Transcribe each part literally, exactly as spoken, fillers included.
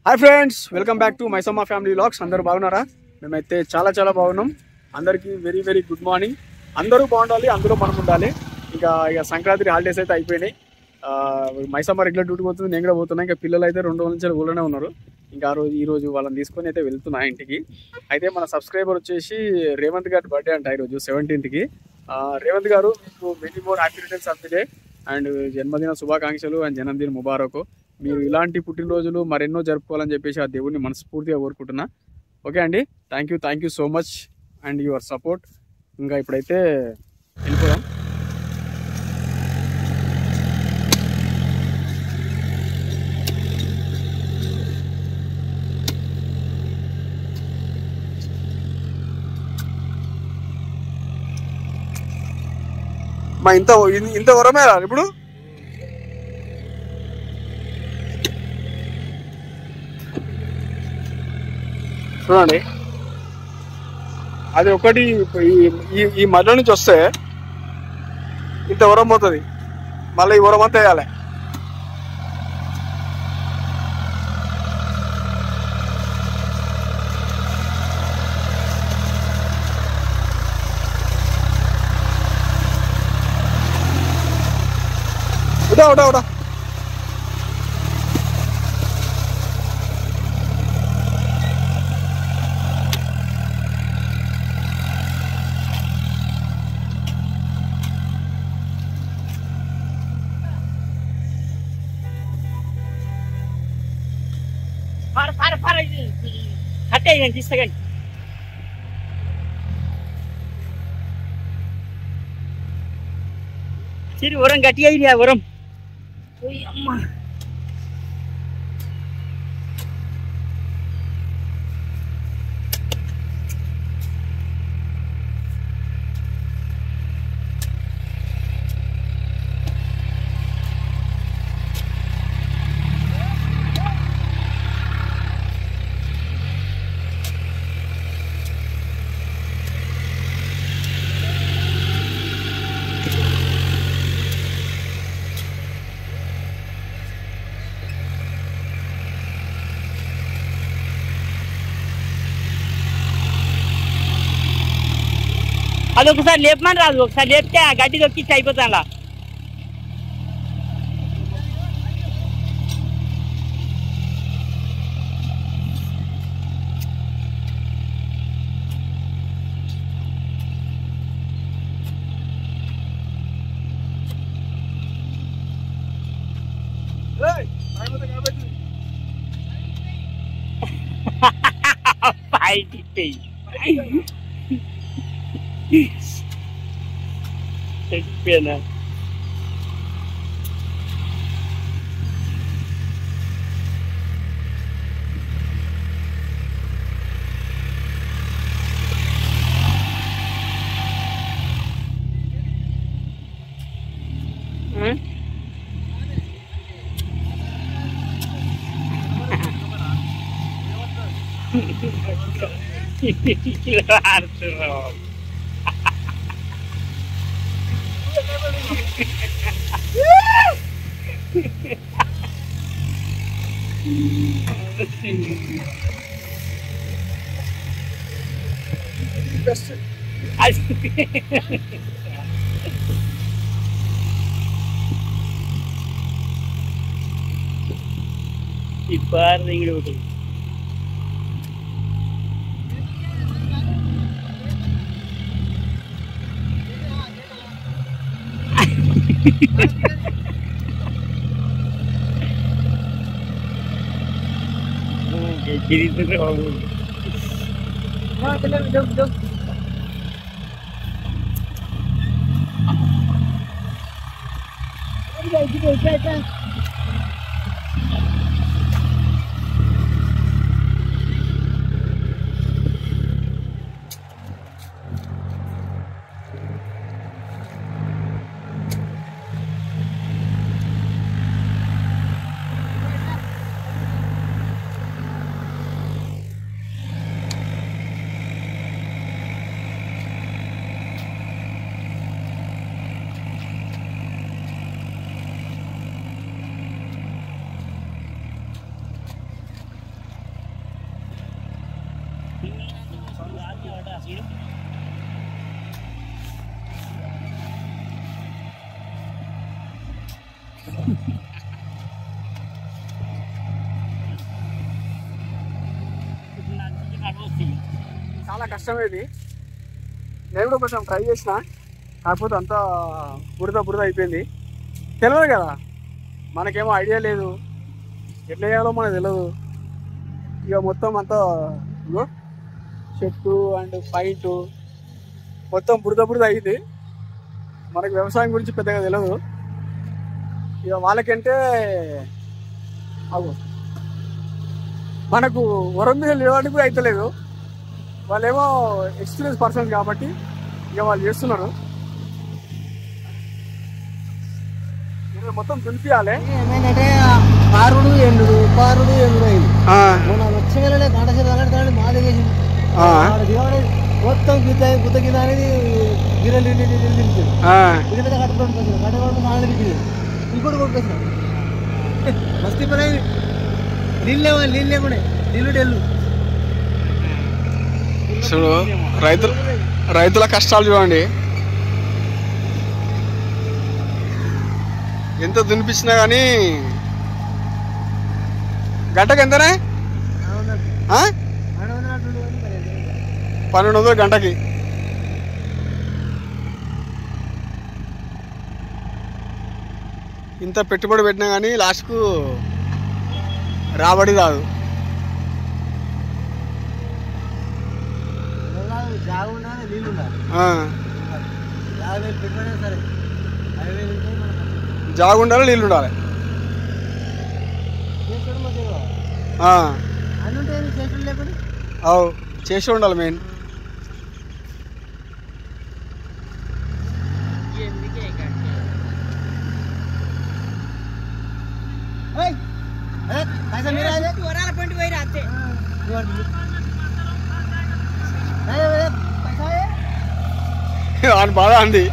Hi friends, welcome back to Maisamma family vlogs. అందరూ బాగున్నారా? మేమైతే చాలా చాలా బాగున్నాం. అందరికీ వెరీ వెరీ గుడ్ మార్నింగ్. అందరూ బాగుండాలి, అందరూ మనం ఉండాలి. ఇంకా ఇక సంక్రాంతి హాలిడేస్ అయితే అయిపోయినాయి. మైసమ్మ రెగ్యులర్ డ్యూటీ పోతుంది, నేను కూడా పోతున్నా. ఇంకా పిల్లలు అయితే రెండు రోజుల నుంచి ఊళ్ళోనే ఉన్నారు. ఇంకా ఆ రోజు ఈ రోజు వాళ్ళని తీసుకొని అయితే వెళ్తున్నా ఇంటికి. అయితే మన సబ్స్క్రైబర్ వచ్చేసి రేవంత్ గారి బర్త్డే అంట ఈరోజు సెవెంటీన్త్కి. రేవంత్ గారు, మీకు many more happy returns of the day and జన్మదిన శుభాకాంక్షలు అండ్ జన్మదిన ముబారక్. మీరు ఇలాంటి పుట్టినరోజులు మరెన్నో జరుపుకోవాలని చెప్పేసి ఆ దేవుడిని మనస్ఫూర్తిగా కోరుకుంటున్నా. ఓకే అండి, thank you thank you so much and your support. ఇంకా ఇప్పుడైతే వెళ్ళిపోదాం. మా ఇంత ఇంత వరమే రా ఇప్పుడు. చూడండి, అది ఒకటి ఈ ఈ మధ్య నుంచి వస్తే ఇంత ఉరం పోతుంది. మళ్ళీ ఈ ఉరం అంతా వేయాలి. ఉడా ఉడా ఉడా Para, para, para. Hatay yan, disagad. Siri, orang gati ay niya, orang. Uy, amma. అది ఒకసారి లేపమని రాదు, ఒకసారి లేపితే ఆ గడ్డి దొక్కిచ్చి అయిపోతాను. బయటికి చెప్పానా? Ipar ingin betul. Jadi itu kalau. Nah, kita duduk duduk. Ini juga juga. చాలా కష్టమే ఇది. నేను కూడా కొంచెం ట్రై చేసిన, కాకపోతే అంతా బురద బురద అయిపోయింది. తెలియదు కదా, మనకేమో ఐడియా లేదు, ఎట్లా చేయాలో మనకు తెలియదు. ఇక మొత్తం అంతా ఇగో చెట్టు అండ్ ఫైట్ మొత్తం బురద బురద అయింది. మనకు వ్యవసాయం గురించి పెద్దగా తెలియదు. ఇక వాళ్ళకంటే అవు మనకు వరం మీద లేవడానికి కూడా అయితలేదు. వాళ్ళేమో ఎక్స్పీరియన్స్ పర్సన్స్ కాబట్టి ఇక వాళ్ళు చేస్తున్నారు. మొత్తం దులిపియాలి. ఏమైందంటే పారుడు ఎండు పారుడు ఎండు అయింది. మొన్న వచ్చే వేళ గంట సేపు మా దగ్గర మొత్తం గుద్ద గుద్ద కింద అనేది గిన్నెలు ఇది పెద్ద కట్ట కొట్టుకొచ్చిన కట్ట కొట్టుకు నాలుగు దిగింది ఇంకోటి కొట్టుకొచ్చిన మస్తీ పని అయింది. నీళ్ళు లేవు, నీళ్ళు లేకుండా నీళ్ళు డెల్లు. చూడు రైతులు రైతుల కష్టాలు చూడండి. ఎంత దునిపించినా కానీ గంటకు ఎంతనే? పన్నెండు వందలు గంటకి. ఇంత పెట్టుబడి పెట్టినా కానీ లాస్ట్కు రాబడి రాదు. నీళ్ళు ఉండాలి, సరే జాగు ఉండాలి, నీళ్ళు ఉండాలి. అవు చేసి ఉండాలి మెయిన్. అని బాధ అంది.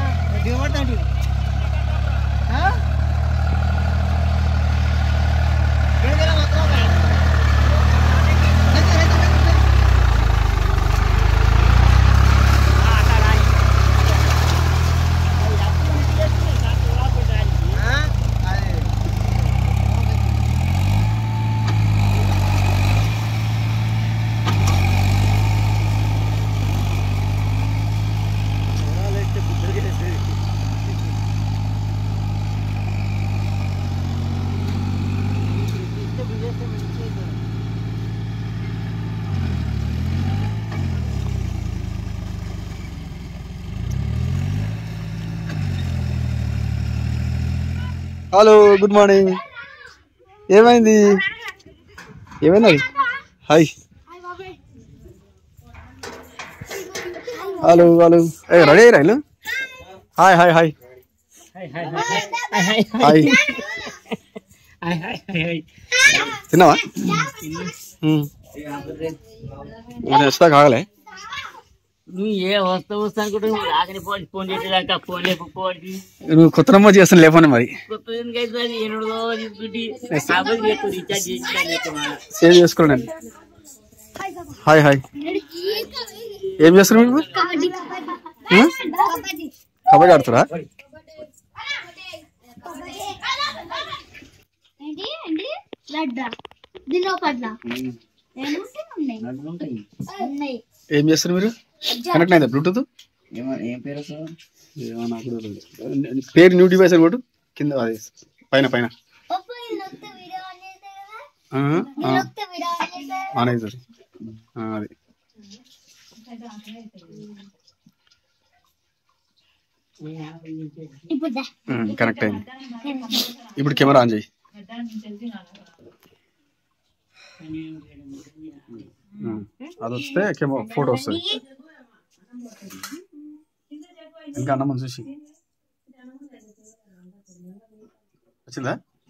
Hello, good morning. ఏమైంది ఏమైంది హాయ్ హలో హలో ఏ రెడీ అయ్యి రైలు. హాయ్ హాయ్ హాయ్ హాయ్ తిన్నావా? వస్తా కాగలే. నువ్వు ఏ వస్తా వస్తా అనుకుంటే ఆఖరి పోటీ ఫోన్ చేసేదాకా ఫోన్ లేకపోతే నువ్వు కొత్త నమ్మో చేస్తాను లేకపోతే మరి కొత్త ఎందుకైతే ఎన్నడో తీసుకుంటే రీఛార్జ్ చేసి సేవ్ చేసుకోండి. హాయ్ హాయ్ ఏం చేస్తున్నారు మీరు? కబడ్డీ ఆడుతురా? ఏం చేస్తారు మీరు? కనెక్ట్ అయిందా బ్లూటూత్? పేరు న్యూ డివైస్ అని కొట్టు కింద, అది పైన పైన ఆన్ అవుతుంది. అది కనెక్ట్ అయింది. ఇప్పుడు కెమెరా ఆన్ చేయి. అది వస్తే కెమెరా ఫోటో వస్తుంది. ఇంకా అన్నమని చూసి వచ్చిందా?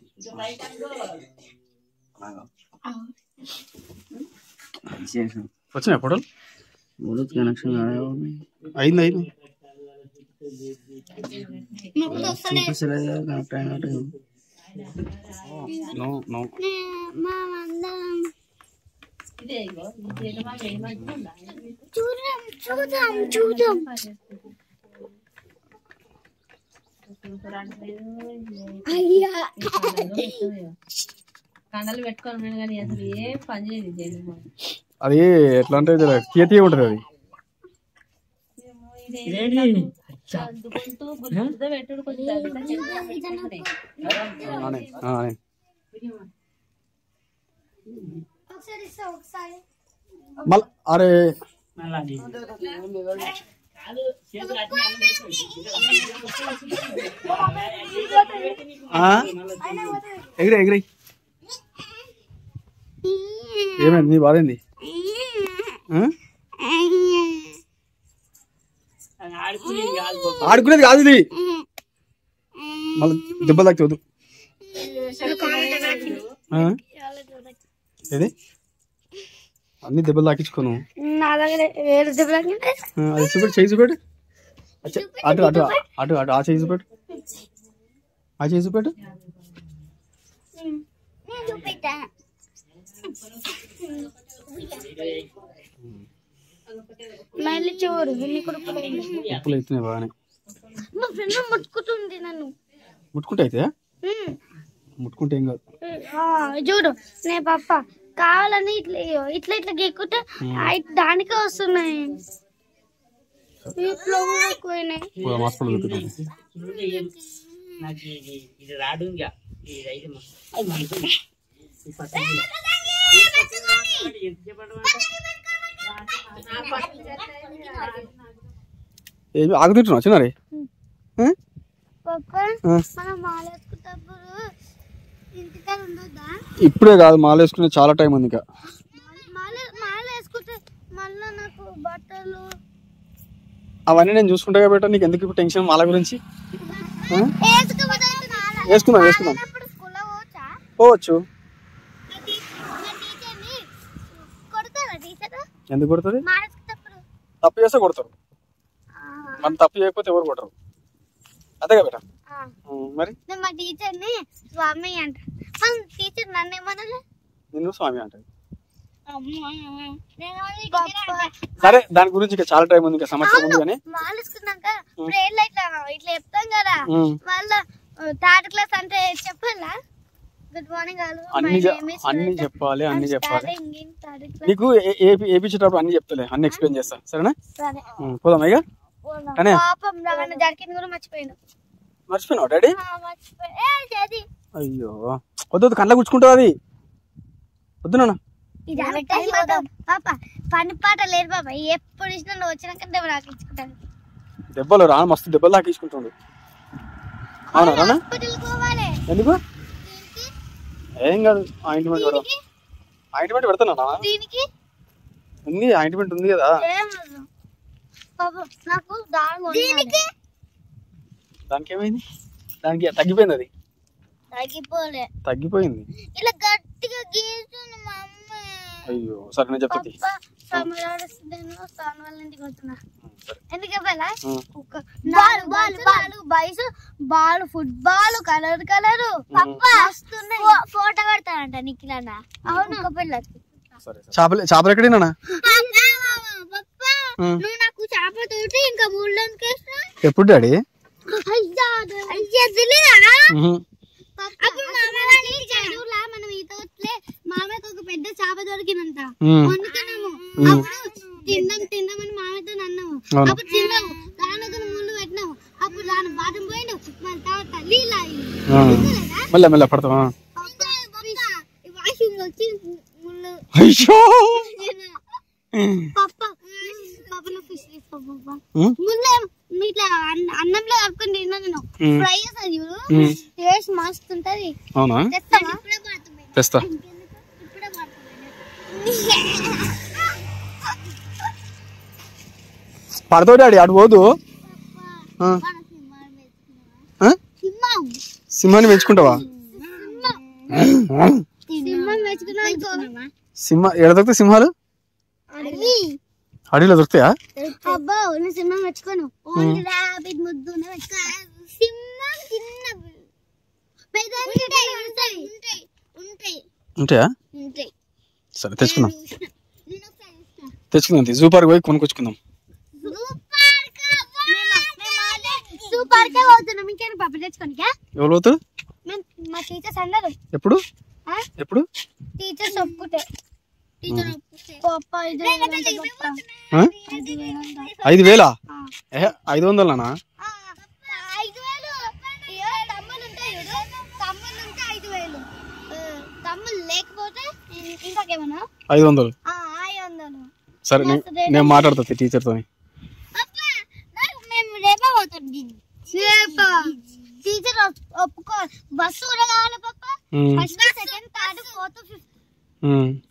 వచ్చినాయి ఫోటోలు? కనెక్షన్ అయింది అయింది. నో నో చూడు చూద్దాం చూద్దాం అయ్యా కండలు పెట్టుకోవాలి కానీ అసలు ఏం పని చేయదు. అది ఎట్లా అంటే తీయ తీయ ఉంటుంది అది. పెట్టుడు కొంచెం మళ్ళీ అరే ఎగిరే ఎగిరే ఏమైంది నీ బాధ ఏంది? ఆడుకునేది కాదు ఇది, మళ్ళీ దెబ్బలు తాకుతుంది. ఏది అన్ని దెబ్బలు తాకించుకోను. అది చూపెట్టు, చేయి చూపెట్టు. అటు అటు అటు అటు ఆ చేయి చూపెట్టు, ఆ చేయి చూపెట్టు. మళ్ళీ చూడు ఉప్పులు అవుతున్నాయి బాగానే. మా ఫ్రెండ్ ముట్టుకుంటుంది నన్ను. ముట్టుకుంటే అయితే ముట్టుకుంటే ఏం కాదు. చూడు నే పాప కావాలని ఇట్లా ఇట్లా ఇట్లా గెక్కుంటే దానికే వస్తున్నాయి. ఏమి ఆగుతుంటున్నావు చిన్నారే? ఇప్పుడే కాదు, మాల వేసుకునే చాలా టైం ఉంది ఇంకా. అవన్నీ నేను చూసుకుంటా కాబట్టి నీకు ఎందుకు ఇప్పుడు టెన్షన్ మాల గురించి? వేసుకుందాం వేసుకుందాం పోవచ్చు. ఎందుకు కొడుతుంది? తప్పు చేస్తే కొడతారు, మనం తప్పు చేయకపోతే ఎవరు కొట్టరు. అంతేగా బేట? మరి మా టీచర్ ని స్వామి అంట. టీచర్ నన్ను ఏమన్నా నిన్ను స్వామి అంట. సరే దాని గురించి ఇంకా చాలా టైం ఉంది, ఇంకా సంవత్సరం ఉంది. కానీ మాలేసుకున్నాక ఇట్లా ఇట్లా చెప్తాం కదా, మళ్ళా థర్డ్ క్లాస్ అంటే చెప్పాలా? గుడ్ మార్నింగ్ అన్ని అన్ని చెప్పాలి, అన్ని చెప్పాలి. నీకు ఏపించేటప్పుడు అన్ని చెప్తలే, అన్ని ఎక్స్ప్లెయిన్ చేస్తా. సరేనా? పోదాం ఇక. జరిగింది కూడా మర్చిపోయాను. మర్చిపోయినావు డాడీ? అయ్యో వద్దు, కళ్ళ గుచ్చుకుంటావు అది. వద్దు నాన్న, పాప పని పాట లేదు బాబా. ఎప్పుడు ఇచ్చినా నువ్వు వచ్చినాక దెబ్బలు తాకించుకుంటాను. దెబ్బలు రా, మస్తు దెబ్బలు తాకించుకుంటుండు. అవునా రానా? ఎందుకు? ఏం కాదు, ఆయింట్మెంట్ పెడదాం. ఆయింట్మెంట్ పెడతానా? ఉంది ఆయింట్మెంట్ ఉంది కదా. దానికి ఏమైంది? దానికి తగ్గిపోయింది, అది తగ్గిపోలే తగ్గిపోయింది. ఇలా గట్టిగా గీస్తుంది మా అమ్మ. అయ్యో సరే నేను చెప్తా. Ball football colour colour photo పెడతానంట నిఖిలన్న. అవును పిల్లకి చేపలు చేపలు ఎక్కడైనా నువ్వు నాకు చేప తోటి ఇంకా మూడు ఎప్పుడు డాడీ? అప్పుడు మామయ్య చదువులా మనం ఈ తోటలే మామయ్యకి ఒక పెద్ద చేప దొరికినంత వండుకున్నాము. అప్పుడు తిందాం తిందామని మామయ్యతో అన్నాము. అప్పుడు తిన్నాము, దాని ముళ్ళు పెట్టినాము. అప్పుడు దాని బాటం పోయిండు, మన తర్వాత నీళ్ళు మెల్ల మెల్ల పడతావా? వాషింగ్ వచ్చి ముళ్ళు. పప్ప పప్పలో ఫిష్ తీసుకో పప్ప. ముళ్ళే ఇట్లా అన్నంలో కలుపుకొని తిన్నా నేను. ఫ్రై చేస్తాను చూడు, టేస్ట్ మస్తు ఉంటది. అవునా? తెస్తా. పడతావు డాడీ, అటు పోదు. సింహాన్ని పెంచుకుంటావా? సింహ ఎక్కడ దొరుకుతాయి సింహాలు? అడవిలో దొరుకుతాయా? అబ్బా నేను సింహం పెంచుకోను, ఓన్లీ రాబిట్ ముద్దు సింహం చిన్న ఉంటాయా? సరే తెచ్చుకుందాం, తెచ్చుకుందాం. జూ పార్క్ పోయి కొనుక్కొచ్చుకుందాం. పప్పు తెచ్చుకోనికా ఎవరు పోతారు? మా టీచర్స్ అన్నారు. ఎప్పుడు ఎప్పుడు టీచర్స్ ఒప్పుకుంటే టీచర్ పప్ప ఐదు ఐదు వేలా ఐదు వందలనా? ఐదు వేలు తమ్ముళ్ళు ఉంటాయి చూడు, తమ్ముళ్ళు ఉంటే ఐదు వేలు, తమ్ముళ్ళు లేకపోతే ఇంకాకేమన్నా ఐదు వందలు. ఐదు వందలు. సరే నేను మాట్లాడుతా టీచర్తో. మేము రేపే పోతాం. టీచర్ ఒప్పుకో. బస్సు కూడా కావాలి పప్ప. First second third fourth fifth